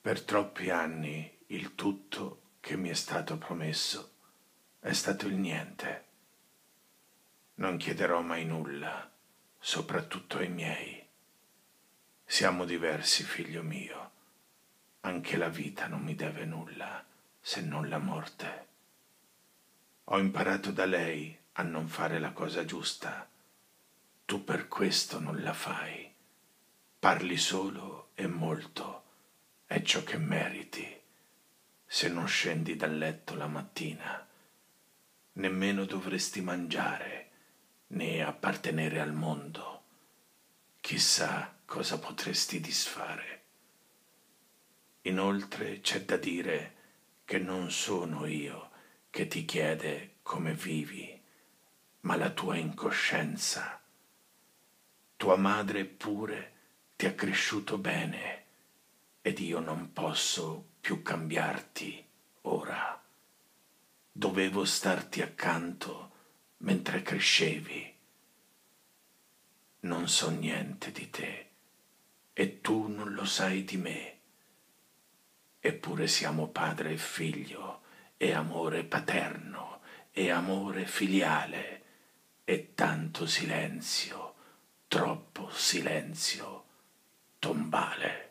Per troppi anni il tutto che mi è stato promesso è stato il niente. Non chiederò mai nulla, soprattutto ai miei. Siamo diversi, figlio mio. Anche la vita non mi deve nulla, se non la morte. Ho imparato da lei a non fare la cosa giusta. Tu per questo non la fai. Parli solo e molto. È ciò che meriti. Se non scendi dal letto la mattina, nemmeno dovresti mangiare né appartenere al mondo. Chissà cosa potresti disfare. Inoltre c'è da dire che non sono io che ti chiede come vivi, ma la tua incoscienza. Tua madre pure ti ha cresciuto bene ed io non posso più cambiarti ora. Dovevo starti accanto mentre crescevi. Non so niente di te e tu non lo sai di me. Eppure siamo padre e figlio, e amore paterno, e amore filiale, e tanto silenzio, troppo silenzio tombale.